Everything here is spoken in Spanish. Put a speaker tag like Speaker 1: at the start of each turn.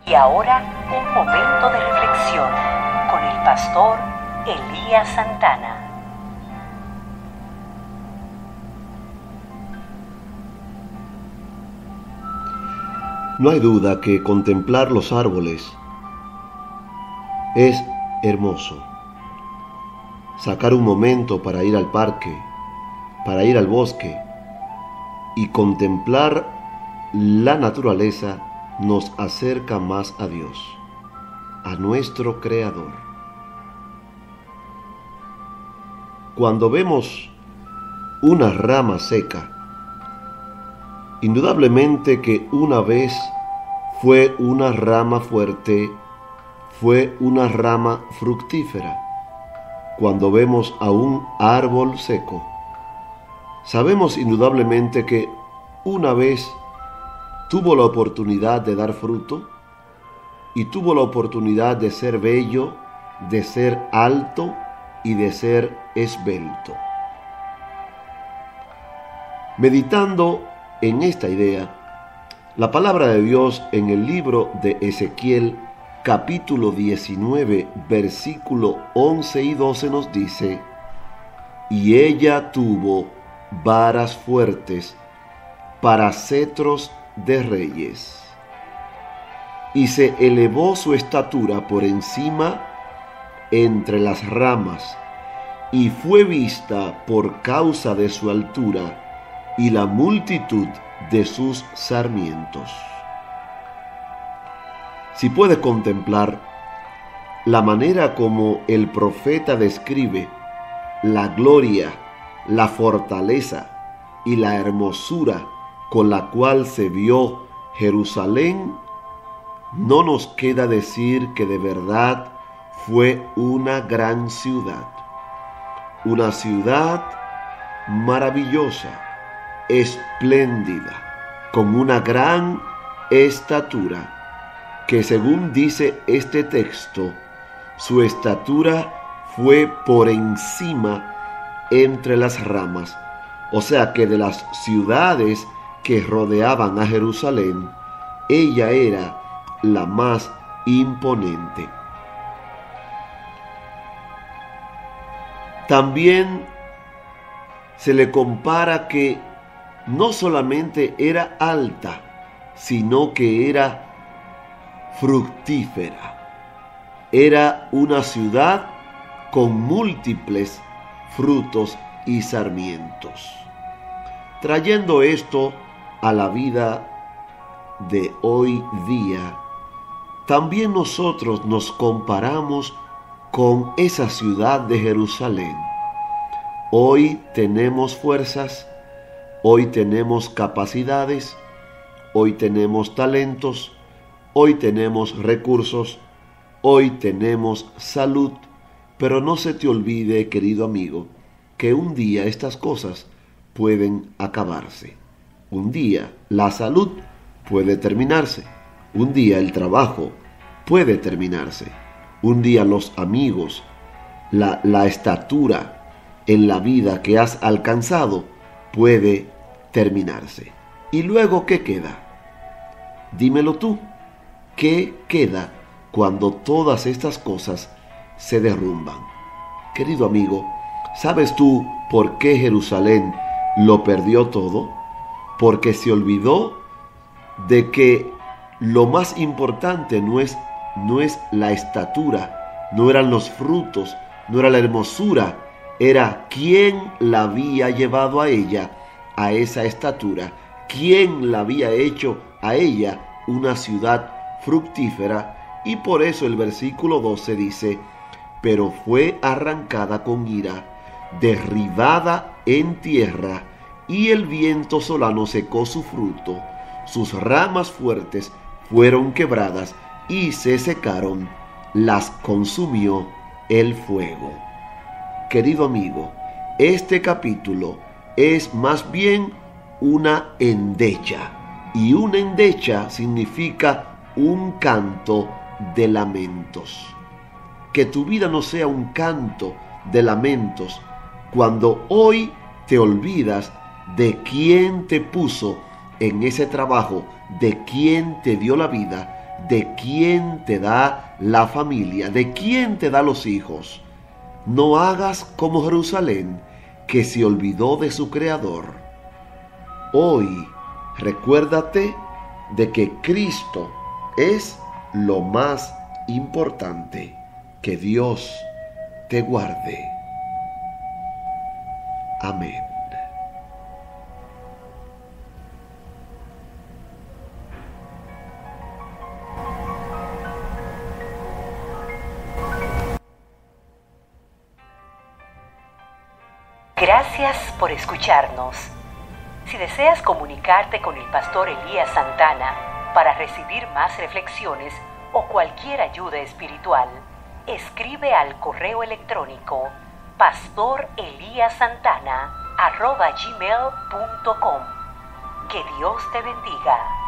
Speaker 1: Y ahora, un momento de reflexión con el pastor Elías Santana.
Speaker 2: No hay duda que contemplar los árboles es hermoso. Sacar un momento para ir al parque, para ir al bosque y contemplar la naturaleza nos acerca más a Dios, a nuestro Creador. Cuando vemos una rama seca, indudablemente que una vez fue una rama fuerte, fue una rama fructífera. Cuando vemos a un árbol seco, sabemos indudablemente que una vez tuvo la oportunidad de dar fruto y tuvo la oportunidad de ser bello, de ser alto y de ser esbelto. Meditando en esta idea, la palabra de Dios en el libro de Ezequiel, capítulo 19, versículo 11 y 12 nos dice: y ella tuvo varas fuertes para cetros de reyes, y se elevó su estatura por encima entre las ramas, y fue vista por causa de su altura y la multitud de sus sarmientos. Si puede contemplar la manera como el profeta describe la gloria, la fortaleza y la hermosura con la cual se vio Jerusalén, no nos queda decir que de verdad fue una gran ciudad, una ciudad maravillosa, espléndida, con una gran estatura, que según dice este texto, su estatura fue por encima entre las ramas, o sea que de las ciudades que rodeaban a Jerusalén, ella era la más imponente. También se le compara que no solamente era alta, sino que era fructífera. Era una ciudad con múltiples frutos y sarmientos. Trayendo esto a la vida de hoy día, también nosotros nos comparamos con esa ciudad de Jerusalén. Hoy tenemos fuerzas, hoy tenemos capacidades, hoy tenemos talentos, hoy tenemos recursos, hoy tenemos salud, pero no se te olvide, querido amigo, que un día estas cosas pueden acabarse. Un día la salud puede terminarse, un día el trabajo puede terminarse, un día los amigos, la estatura en la vida que has alcanzado puede terminarse. ¿Y luego qué queda? Dímelo tú, ¿qué queda cuando todas estas cosas se derrumban? Querido amigo, ¿sabes tú por qué Jerusalén lo perdió todo? Porque se olvidó de que lo más importante no es la estatura, no eran los frutos, no era la hermosura, era quién la había llevado a ella a esa estatura, quién la había hecho a ella una ciudad fructífera. Y por eso el versículo 12 dice: pero fue arrancada con ira, derribada en tierra, y el viento solano secó su fruto, sus ramas fuertes fueron quebradas y se secaron, las consumió el fuego. Querido amigo, este capítulo es más bien una endecha, y una endecha significa un canto de lamentos. Que tu vida no sea un canto de lamentos cuando hoy te olvidas de quién te puso en ese trabajo, de quién te dio la vida, de quién te da la familia, de quién te da los hijos. No hagas como Jerusalén, que se olvidó de su Creador. Hoy, recuérdate de que Cristo es lo más importante. Que Dios te guarde. Amén.
Speaker 1: Gracias por escucharnos. Si deseas comunicarte con el pastor Elías Santana para recibir más reflexiones o cualquier ayuda espiritual, escribe al correo electrónico pastoreliasantana@gmail.com. Que Dios te bendiga.